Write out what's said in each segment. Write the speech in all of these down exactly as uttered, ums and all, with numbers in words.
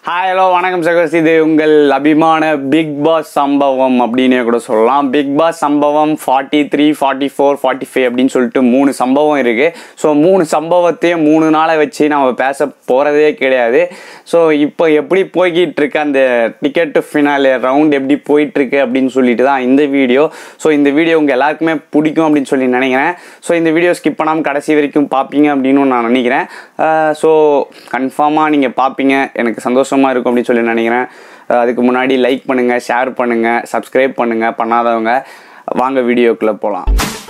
Hi hello வணக்கம் சகோஸ், இது உங்கள் அபிமான பிக் பாஸ் சம்பவம் அப்படின்னே கூட சொல்லலாம். பிக் பாஸ் சம்பவம் forty three forty four forty five அப்படின்னு சொல்லிட்டு மூணு சம்பவம் இருக்குது. ஸோ மூணு சம்பவத்தையும் மூணு நாளை வச்சு நம்ம பேச போகிறதே கிடையாது. ஸோ இப்போ எப்படி போய்கிட்டு இருக்கு அந்த டிக்கெட் டு ஃபினாலே ரவுண்ட் எப்படி போயிட்டுருக்கு அப்படின்னு சொல்லிட்டு தான் இந்த வீடியோ. ஸோ இந்த வீடியோ உங்கள் எல்லாருக்குமே பிடிக்கும் அப்படின்னு சொல்லி நினைக்கிறேன். ஸோ இந்த வீடியோ ஸ்கிப் பண்ணாமல் கடைசி வரைக்கும் பார்ப்பீங்க அப்படின்னு நான் நினைக்கிறேன். ஸோ கன்ஃபார்மாக நீங்கள் பார்ப்பீங்க, எனக்கு சந்தோஷம் இருக்கும் அப்படின்னு சொல்லி நினைக்கிறேன். அதுக்கு முன்னாடி லைக் பண்ணுங்க, ஷேர் பண்ணுங்க, சப்ஸ்கிரைப் பண்ணுங்க பண்ணாதவங்க. வாங்க வீடியோக்குள்ள போலாம்.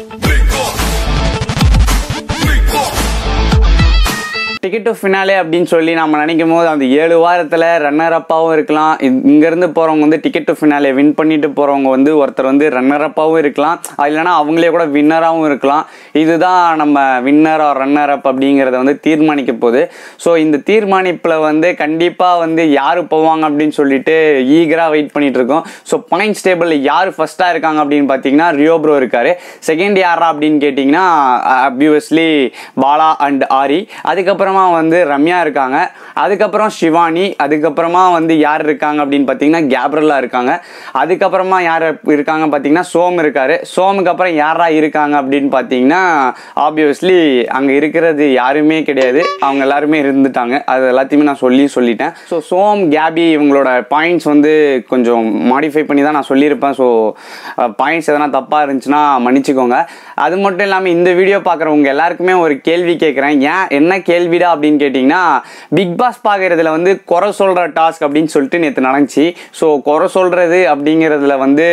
டிக்கெட் டு ஃபினாலே அப்படின்னு சொல்லி நம்ம நினைக்கும் போது அந்த ஏழு வாரத்தில் ரன்னர் அப்பாவும் இருக்கலாம். இங்கேருந்து போகிறவங்க வந்து டிக்கெட் டு ஃபினாலே வின் பண்ணிட்டு போகிறவங்க வந்து ஒருத்தர் வந்து ரன்னர் அப்பாவும் இருக்கலாம், அது இல்லைனா அவங்களே கூட வின்னராகவும் இருக்கலாம். இதுதான் நம்ம வின்னர் ஆர் ரன்னர் அப் அப்படிங்கிறத வந்து தீர்மானிக்க போகுது. ஸோ இந்த தீர்மானிப்பில் வந்து கண்டிப்பாக வந்து யார் போவாங்க அப்படின்னு சொல்லிட்டு ஈகராக வெயிட் பண்ணிட்டு இருக்கோம். ஸோ பாயிண்ட்ஸ் டேபிளில் யார் ஃபர்ஸ்ட்டாக இருக்காங்க அப்படின்னு பார்த்தீங்கன்னா ரியோ ப்ரோ இருக்காரு. செகண்ட் யாரா அப்படின்னு கேட்டிங்கன்னா அப்வியஸ்லி பாலா அண்ட் ஆரி. அதுக்கப்புறம் வந்து ரம்யா இருக்காங்க, அதுக்கப்புறம் சிவானி, அதுக்கப்புறமா வந்து யார் இருக்காங்க அப்படின்னு பார்த்தீங்கன்னா கேப்ரலா இருக்காங்க. அதுக்கப்புறமா யார் இருக்காங்க பார்த்தீங்கன்னா சோம் இருக்காரு. சோமுக்கு அப்புறம் யாரா இருக்காங்க அப்படின்னு பார்த்தீங்கன்னா ஆப்வியஸ்லி அங்கே இருக்கிறது யாருமே கிடையாது, அவங்க எல்லாருமே இருந்துட்டாங்க. அது எல்லாத்தையுமே நான் சொல்லி சொல்லிட்டேன். ஸோ சோம் கேபி இவங்களோட பாயிண்ட்ஸ் வந்து கொஞ்சம் மாடிஃபை பண்ணி தான் நான் சொல்லியிருப்பேன். ஸோ பாயிண்ட்ஸ் எதனா தப்பாக இருந்துச்சுன்னா மன்னிச்சுக்கோங்க. அது மட்டும் இல்லாமல் இந்த வீடியோ பார்க்குறவங்க எல்லாருக்குமே ஒரு கேள்வி கேட்குறேன். ஏன் என்ன கேள்விடா அப்படின்னு கேட்டிங்கன்னா, பிக் பாஸ் பார்க்கறதுல வந்து குறை சொல்கிற டாஸ்க் அப்படின்னு சொல்லிட்டு நேற்று நடந்துச்சு. ஸோ குறை சொல்கிறது அப்படிங்கிறதுல வந்து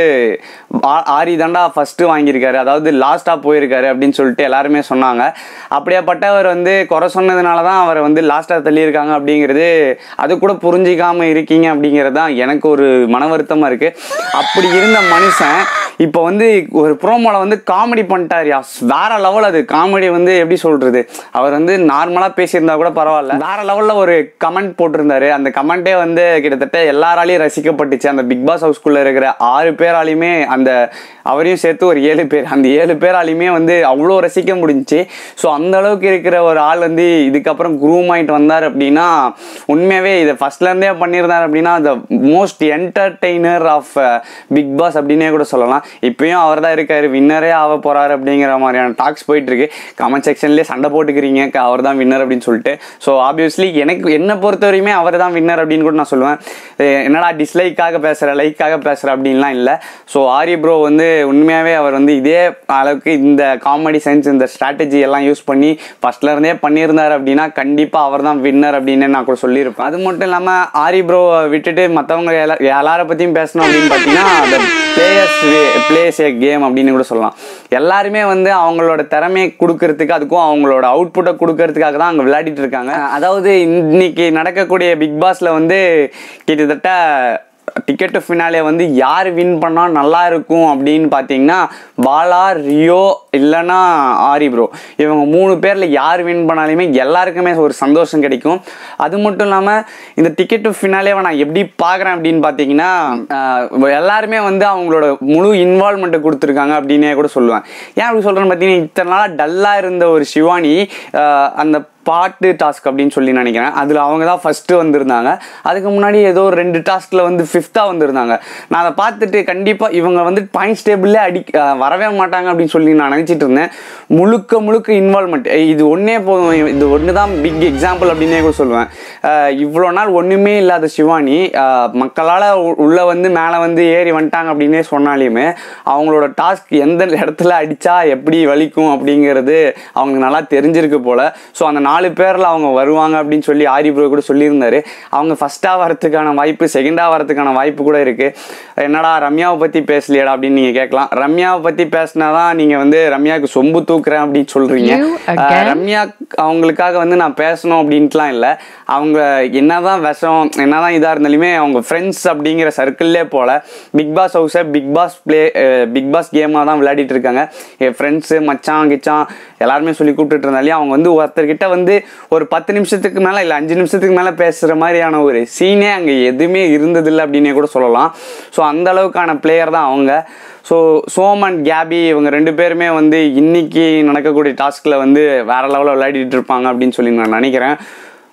ஆரி தாண்டா ஃபஸ்ட்டு வாங்கியிருக்காரு, அதாவது லாஸ்ட்டாக போயிருக்காரு அப்படின்னு சொல்லிட்டு எல்லாருமே சொன்னாங்க. அப்படியாப்பட்டவர் வந்து குறை சொன்னதுனால தான் அவரை வந்து லாஸ்ட்டாக தள்ளியிருக்காங்க அப்படிங்கிறது அது கூட புரிஞ்சிக்காமல் இருக்கீங்க அப்படிங்கிறது தான் எனக்கு ஒரு மன வருத்தமாக இருக்குது. அப்படி இருந்த மனுஷன் இப்போ வந்து ஒரு ப்ரோமோவில் வந்து காமெடி பண்ணிட்டார். யா வேற லெவல். அது காமெடி வந்து எப்படி சொல்கிறது, அவர் வந்து நார்மலாக பேசியிருந்தா கூட பரவாயில்ல, வேற லெவலில் ஒரு கமெண்ட் போட்டிருந்தாரு. அந்த கமெண்ட்டே வந்து கிட்டத்தட்ட எல்லாராலையும் ரசிக்கப்பட்டுச்சு. அந்த பிக் பாஸ் ஹவுஸ்குள்ளே இருக்கிற ஆறு பேராலையுமே, அந்த அவரையும் சேர்த்து ஒரு ஏழு பேர், அந்த ஏழு பேராலையுமே வந்து அவ்வளோ ரசிக்க முடிஞ்சிச்சு. ஸோ அந்த அளவுக்கு இருக்கிற ஒரு ஆள் வந்து இதுக்கப்புறம் குரூம் ஆகிட்டு வந்தார் அப்படின்னா உண்மையாகவே இதை ஃபர்ஸ்ட்லேருந்தே பண்ணியிருந்தார் அப்படின்னா the most entertainer of Bigg Boss அப்படின்னே கூட சொல்லலாம். இப்பயும் அவர் தான் இருக்காரு, வின்னரே ஆக போறாரு அப்படிங்கிற மாதிரியான டாக்ஸ் போயிட்டு இருக்கு. கமெண்ட் செக்ஷன்லேயே சண்டை போட்டுக்கிறீங்க அவர் தான் வின்னர் அப்படின்னு சொல்லிட்டு. ஸோ ஆப்வியஸ்லி எனக்கு என்னை பொறுத்த வரையுமே அவர் தான் வின்னர் அப்படின்னு கூட நான் சொல்லுவேன். என்னடா டிஸ்லைக்காக பேசுகிற லைக்காக பேசுகிற அப்படின்லாம் இல்லை. ஸோ ஆரி ப்ரோ வந்து உண்மையாகவே அவர் வந்து இதே அளவுக்கு இந்த காமெடி சென்ஸ், இந்த ஸ்ட்ராட்டஜி எல்லாம் யூஸ் பண்ணி ஃபர்ஸ்ட்லேருந்தே பண்ணியிருந்தார் அப்படின்னா கண்டிப்பாக அவர் தான் வின்னர் அப்படின்னு நான் கூட சொல்லியிருப்பேன். அது மட்டும் இல்லாமல் ஆரி ப்ரோ விட்டுட்டு மற்றவங்க எல்லா எல்லாரை பற்றியும் பேசணும் அப்படின்னு பார்த்தீங்கன்னா அந்த பிளேயர்ஸ் பிளேஸ் ஏ கேம் அப்படின்னு கூட சொல்லலாம். எல்லாருமே வந்து அவங்களோட திறமையை கொடுக்கறதுக்கு, அதுக்கும் அவங்களோட அவுட்புட்டை கொடுக்கறதுக்காக தான் அங்கே விளையாடிட்டு இருக்காங்க. அதாவது இன்னைக்கு நடக்கக்கூடிய பிக் பாஸ்ல வந்து கிட்டத்தட்ட டிக்கெட் டு ஃபினாலே வந்து யார் வின் பண்ணால் நல்லா இருக்கும் அப்படின்னு பார்த்தீங்கன்னா பாலா, ரியோ இல்லைன்னா ஆரி ப்ரோ, இவங்க மூணு பேரில் யார் வின் பண்ணாலுமே எல்லாருக்குமே ஒரு சந்தோஷம் கிடைக்கும். அது மட்டும் இல்லாமல் இந்த டிக்கெட் டு ஃபினாலேவை நான் எப்படி பார்க்குறேன் அப்படின்னு பார்த்தீங்கன்னா எல்லாருமே வந்து அவங்களோட முழு இன்வால்மெண்ட்டை கொடுத்துருக்காங்க அப்படின்னே கூட சொல்லுவேன். ஏன் அப்படி சொல்கிறேன்னு பார்த்தீங்கன்னா இத்தனை நாளாக டல்லாக இருந்த ஒரு சிவானி அந்த பாட்டு டாஸ்க் அப்படின்னு சொல்லி நினைக்கிறேன், அதில் அவங்க தான் ஃபஸ்ட்டு வந்திருந்தாங்க. அதுக்கு முன்னாடி ஏதோ ஒரு ரெண்டு டாஸ்கில் வந்து ஃபிஃப்த்தாக வந்திருந்தாங்க. நான் அதை பார்த்துட்டு கண்டிப்பாக இவங்க வந்து பாயிண்ட்ஸ் டேபிளே அடி வரவே மாட்டாங்க அப்படின்னு சொல்லி நான் நினச்சிட்டு இருந்தேன். முழுக்க முழுக்க இன்வால்மெண்ட் இது ஒன்றே போதும், இது ஒன்று தான் பிக் எக்ஸாம்பிள் அப்படின்னே கூட சொல்லுவேன். இவ்வளோ நாள் ஒன்றுமே இல்லாத சிவானி மக்களால் உள்ளே வந்து மேலே வந்து ஏறி வந்துட்டாங்க அப்படின்னே சொன்னாலையுமே அவங்களோட டாஸ்க் எந்த இடத்துல அடித்தா எப்படி வலிக்கும் அப்படிங்கிறது அவங்களுக்கு நல்லா தெரிஞ்சிருக்கு போல். ஸோ அந்த நாலு பேரில் அவங்க வருவாங்க அப்படின்னு சொல்லி ஆரி ப்ரோ கூட சொல்லியிருந்தாரு. அவங்க ஃபஸ்ட்டாக வரத்துக்கான வாய்ப்பு, செகண்டாக வரத்துக்கான வாய்ப்பு கூட இருக்குது. என்னடா ரம்யாவை பற்றி பேசலையடா அப்படின்னு நீங்கள் கேட்கலாம். ரம்யாவை பற்றி பேசினா தான் நீங்கள் வந்து ரம்யாவுக்கு சொம்பு தூக்குறேன் அப்படின்னு சொல்கிறீங்க. ரம்யா அவங்களுக்காக வந்து நான் பேசணும் அப்படின்ட்டுலாம் இல்லை. அவங்க என்னதான் விஷம் என்னதான் இதாக இருந்தாலுமே அவங்க ஃப்ரெண்ட்ஸ் அப்படிங்கிற சர்க்கிள்லே போல பிக் பாஸ் ஹவுஸை Bigg Boss play Bigg Boss கேமாக தான் விளையாடிட்டு இருக்காங்க. என் ஃப்ரெண்ட்ஸு மச்சான் கிச்சான் எல்லாருமே சொல்லி கூப்பிட்டுட்டு இருந்தாலே அவங்க வந்து ஒருத்தர்கிட்ட வந்து ஒரு பத்து நிமிஷத்துக்கு மேலே இல்லை அஞ்சு நிமிஷத்துக்கு மேலே பேசுகிற மாதிரியான ஒரு சீனே அங்கே எதுவுமே இருந்ததில்லை அப்படின்னே கூட சொல்லலாம். ஸோ அந்த அளவுக்கான பிளேயர் தான் அவங்க. ஸோ சோம் அண்ட் கேபி இவங்க ரெண்டு பேருமே வந்து இன்னைக்கு நடக்கக்கூடிய டாஸ்கில் வந்து வேற லெவலில் விளையாடிட்டு இருப்பாங்க அப்படின்னு சொல்லி நான் நினைக்கிறேன்.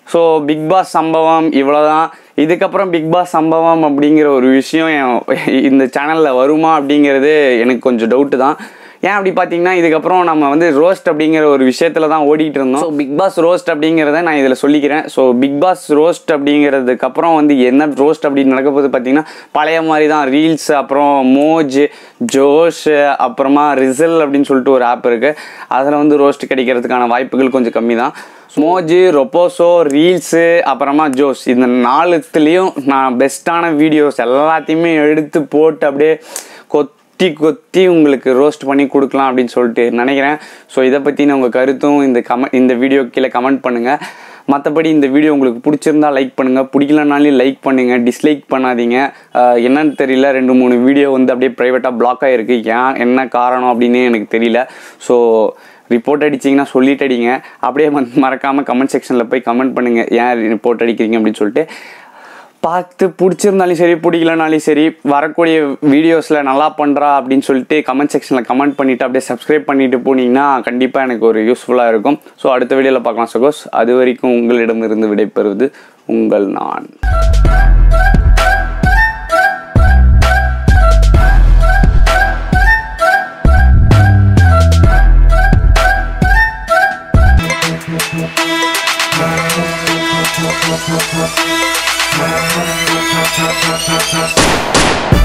ஸோ பிக் பாஸ் சம்பவம் இவ்வளோதான். இதுக்கப்புறம் பிக் பாஸ் சம்பவம் அப்படிங்கிற ஒரு விஷயம் இந்த சேனலில் வருமா அப்படிங்கிறது எனக்கு கொஞ்சம் டவுட்டு தான். ஏன் அப்படி பார்த்தீங்கன்னா இதுக்கப்புறம் நம்ம வந்து ரோஸ்ட் அப்படிங்கிற ஒரு விஷயத்தில் தான் ஓடிட்டு இருந்தோம். ஸோ பிக் பாஸ் ரோஸ்ட் அப்படிங்கிறத நான் இதில் சொல்லிக்கிறேன். ஸோ பிக் பாஸ் ரோஸ்ட் அப்படிங்கிறதுக்கப்புறம் வந்து என்ன ரோஸ்ட் அப்படின்னு நடக்க போது பார்த்தீங்கன்னா பழைய மாதிரி தான் ரீல்ஸ், அப்புறம் மோஜ், ஜோஷ், அப்புறமா ரிசல் அப்படின்னு சொல்லிட்டு ஒரு ஆப் இருக்குது. அதில் வந்து ரோஸ்ட் கிடைக்கிறதுக்கான வாய்ப்புகள் கொஞ்சம் கம்மி தான். மோஜி, ரொப்போசோ, ரீல்ஸு, அப்புறமா ஜோஸ், இந்த நாலுத்துலேயும் நான் பெஸ்ட்டான வீடியோஸ் எல்லாத்தையுமே எடுத்து போட்டு அப்படியே கொத் கொத்தி கொத்தி உங்களுக்கு ரோஸ்ட் பண்ணி கொடுக்கலாம் அப்படின்னு சொல்லிட்டு நினைக்கிறேன். ஸோ இதை பற்றின உங்கள் கருத்தும் இந்த கமெண்ட் இந்த வீடியோ கீழே கமெண்ட் பண்ணுங்கள். மற்றபடி இந்த வீடியோ உங்களுக்கு பிடிச்சிருந்தா லைக் பண்ணுங்கள், பிடிக்கலனாலும் லைக் பண்ணுங்கள், டிஸ்லைக் பண்ணாதீங்க. என்னன்னு தெரியல, ரெண்டு மூணு வீடியோ வந்து அப்படியே ப்ரைவேட்டாக பிளாக் ஆகிருக்கு. ஏன் என்ன காரணம் அப்படின்னு எனக்கு தெரியல. ஸோ ரிப்போர்ட் அடிச்சிங்கன்னா சொல்லிட்டு அடிங்க. அப்படியே வந்து மறக்காமல் கமெண்ட் செக்ஷனில் போய் கமெண்ட் பண்ணுங்கள் ஏன் ரிப்போர்ட் அடிக்கிறீங்க அப்படின்னு சொல்லிட்டு. பார்த்து பிடிச்சிருந்தாலும் சரி பிடிக்கலனாலும் சரி வரக்கூடிய வீடியோஸில் நல்லா பண்ணுறா அப்படின்னு சொல்லிட்டு கமெண்ட் செக்ஷனில் கமெண்ட் பண்ணிவிட்டு அப்படியே சப்ஸ்கிரைப் பண்ணிவிட்டு போனீங்கன்னா கண்டிப்பாக எனக்கு ஒரு யூஸ்ஃபுல்லாக இருக்கும். ஸோ அடுத்த வீடியோவில் பார்க்கலாம் சகோஸ். அது வரைக்கும் உங்களிடமிருந்து விடைபெறுவது உங்கள் நான். We'll be right back.